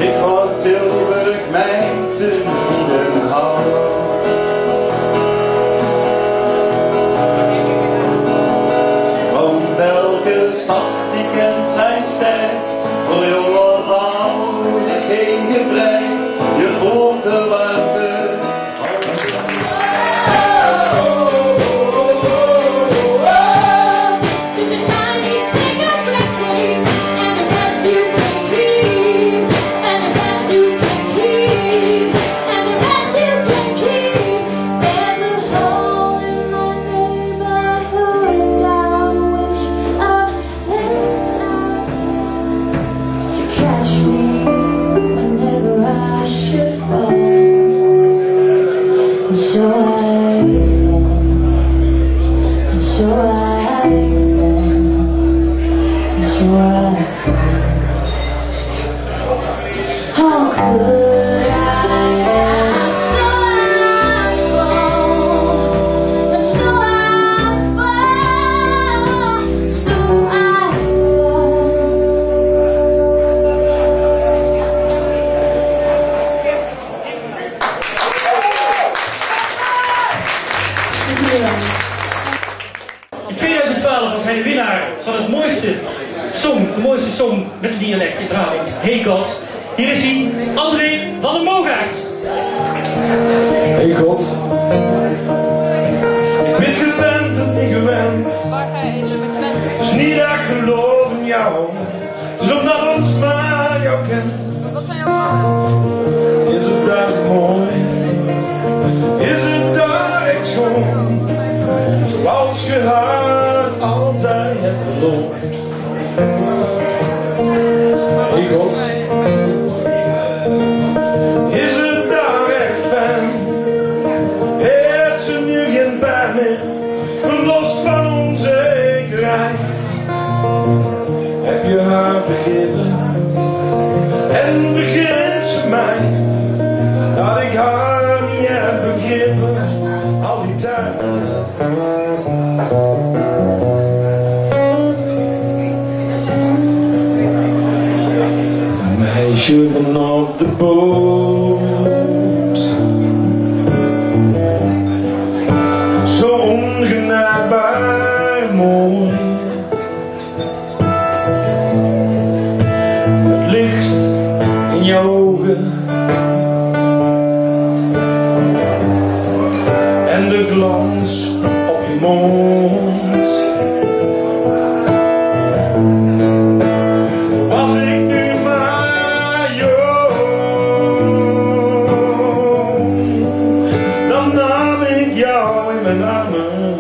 Ik word Tilburg mij te midden houdt. Want elke stad die kent zijn sterk, voor jong of oud is geen gebrek, je voelt de warmte. In 2012 was hij de winnaar van het mooiste song met een dialect in Brabant. Hey God. Hier is hij, André van der Moogaert. Hey God, ik ben gewend en niet gewend. Het is niet dat ik geloof in jou, het is omdat ons maar jou kent. Is het daar zo mooi? Is het daar echt schoon? Zoals je haar altijd hebt beloofd. Hey God, is het daar echt fijn? Heeft ze nu geen pijn meer, verlost van onzekerheid? Heb je haar vergeven? En vergeet ze mij? Dat ik haar niet heb begrepen, al die tijd. Een meisje van op de boot, zo ongenaakbaar mooi. Het licht in jouw ogen en de glans op je mond. Was ik nu maar jong, dan nam ik jou in mijn armen.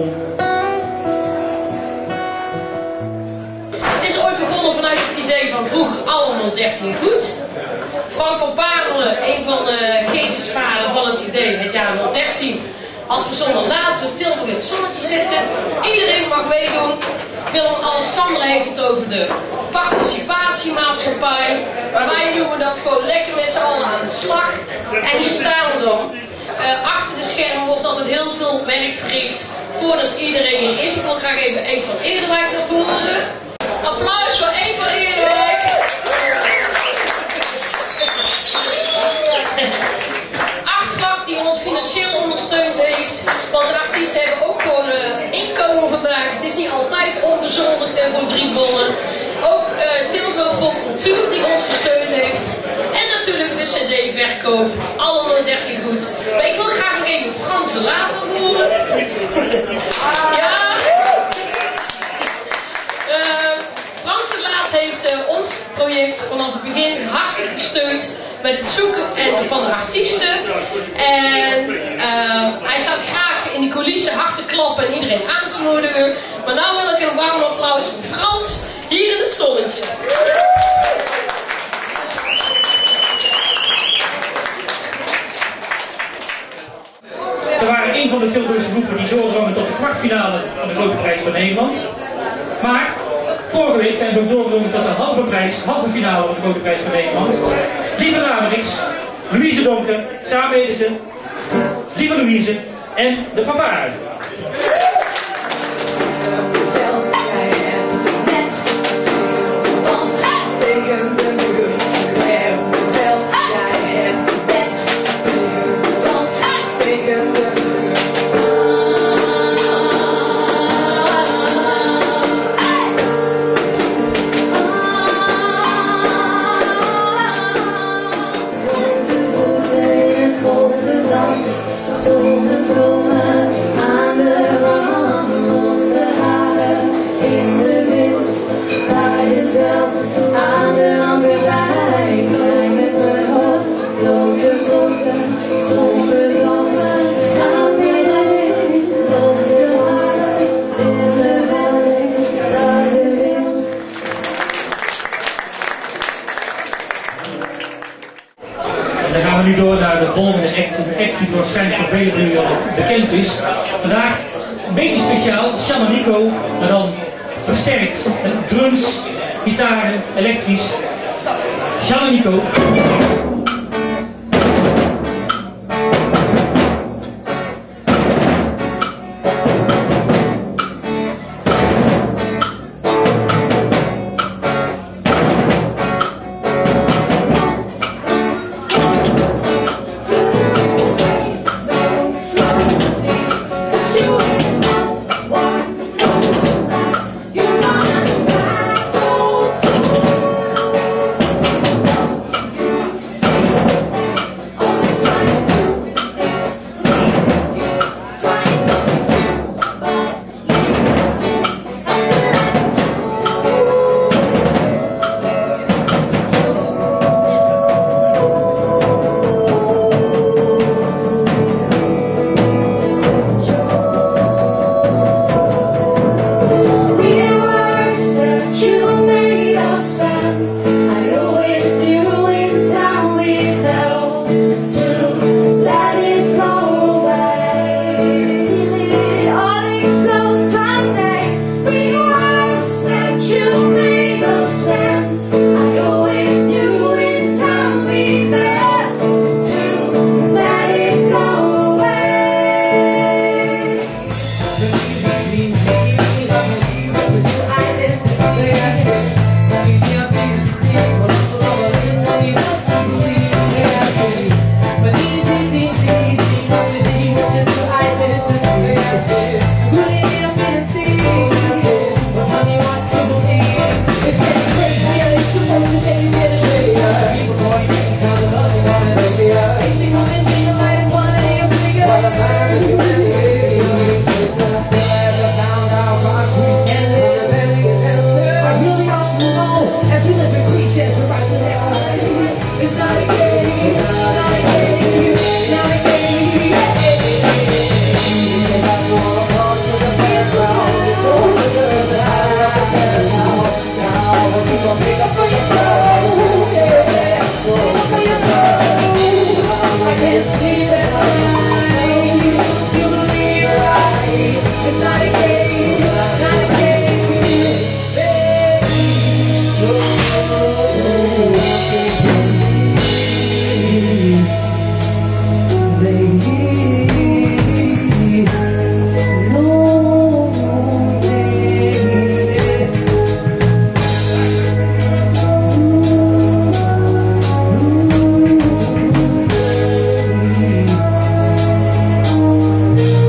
Het is ooit begonnen vanuit het idee van vroeger allemaal 13 goed. Frank van Parelen, een van de geestesvaders van het idee, het jaar 013, had verzonnen laten we Tilburg in het zonnetje zetten. Iedereen mag meedoen. Willem-Alexander heeft het over de participatiemaatschappij. Maar wij doen dat gewoon lekker met z'n allen aan de slag. En hier staan we dan. Achter de schermen wordt altijd heel veel werk verricht voordat iedereen hier is. Ik wil graag even Eve van Eerderwijk naar voren. Applaus voor Eve van Eerderwijk. Achtvak die ons financieel ondersteund heeft. Want de artiesten hebben ook gewoon inkomen vandaag. Het is niet altijd onbezoldigd en voor 3 bollen. Ook Tilburg voor Cultuur die ons gesteund heeft. En natuurlijk de CD-verkoop. Allemaal 13 goed. Maar ik wil graag nog even Frans de Laat naar voren. Ja. Frans de Laat heeft ons project vanaf het begin hartstikke gesteund met het zoeken van de artiesten. En hij staat graag in de coulissen hard te klappen en iedereen aan te moedigen. Maar nou wil ik een warm applaus voor Frans hier in het zonnetje. Ze waren een van de Tilburgse groepen die doordrongen tot de kwartfinale van de Grote Prijs van Nederland. Maar vorige week zijn ze ook doorgedrongen tot de halve finale van de Grote Prijs van Nederland. Lieve Lameriks, Louise Donker, samen heten ze Lieve Louise en de fanfare. Tegen de muur, En dan gaan we nu door naar de volgende act, een act die waarschijnlijk voor velen van jullie al bekend is. Vandaag een beetje speciaal, Sjan en Nico, maar dan versterkt. Drums, gitaren, elektrisch. Sjan en Nico.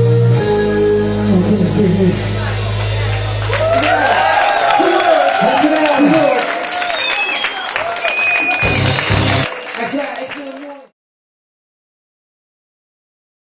Dankjewel.